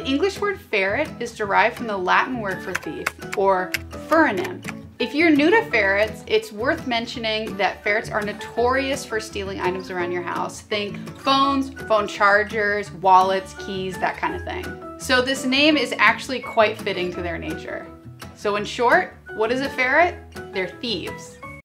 English word ferret is derived from the Latin word for thief, or ferinem. If you're new to ferrets, it's worth mentioning that ferrets are notorious for stealing items around your house. Think phones, phone chargers, wallets, keys, that kind of thing. So this name is actually quite fitting to their nature. So in short, what is a ferret? They're thieves.